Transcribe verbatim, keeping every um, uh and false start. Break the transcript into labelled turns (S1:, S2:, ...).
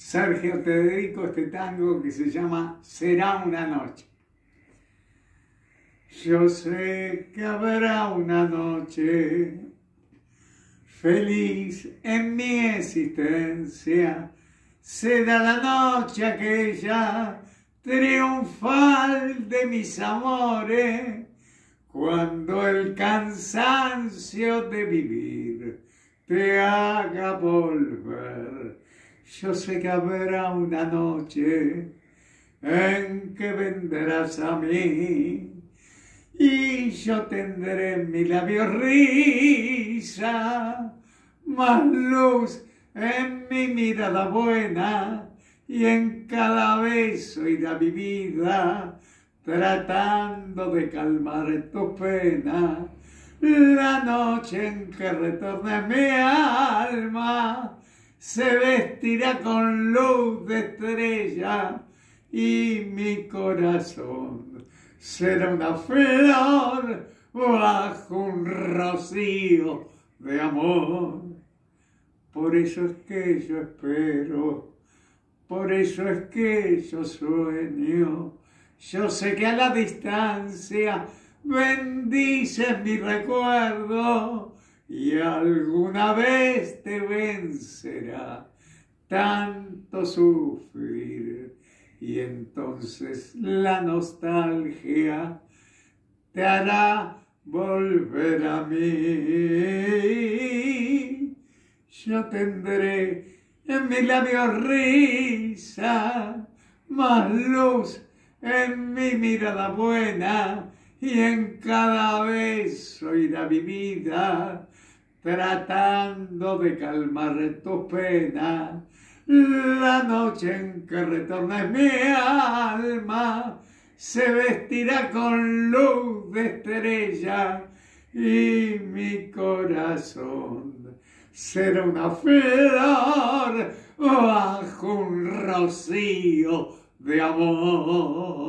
S1: Sergio, te dedico este tango que se llama Será una noche. Yo sé que habrá una noche feliz en mi existencia. Será la noche aquella triunfal de mis amores, cuando el cansancio de vivir te haga volver. Yo sé que habrá una noche en que vendrás a mí y yo tendré en mi labio risa, más luz en mi mirada buena, y en cada beso irá mi vida tratando de calmar tu pena. La noche en que retorne mi alma se vestirá con luz de estrella y mi corazón será una flor bajo un rocío de amor. Por eso es que yo espero, por eso es que yo sueño. Yo sé que a la distancia bendices mi recuerdo y alguna vez te vencerá tanto sufrir, y entonces la nostalgia te hará volver a mí. Yo tendré en mi labio risa, más luz en mi mirada buena, y en cada beso irá mi vida tratando de calmar tu pena. La noche en que retorne mi alma se vestirá con luz de estrella y mi corazón será una flor bajo un rocío de amor.